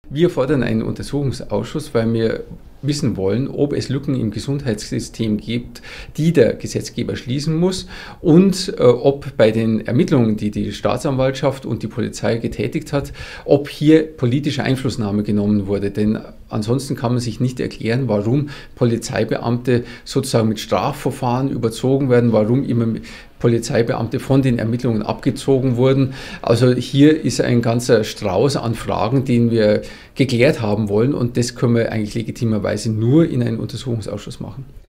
Wir fordern einen Untersuchungsausschuss, weil wir wissen wollen, ob es Lücken im Gesundheitssystem gibt, die der Gesetzgeber schließen muss, und ob bei den Ermittlungen, die die Staatsanwaltschaft und die Polizei getätigt hat, ob hier politische Einflussnahme genommen wurde. Denn ansonsten kann man sich nicht erklären, warum Polizeibeamte sozusagen mit Strafverfahren überzogen werden, warum immer Polizeibeamte von den Ermittlungen abgezogen wurden. Also hier ist ein ganzer Strauß an Fragen, den wir geklärt haben wollen, und das können wir eigentlich legitimerweise nur in einem Untersuchungsausschuss machen.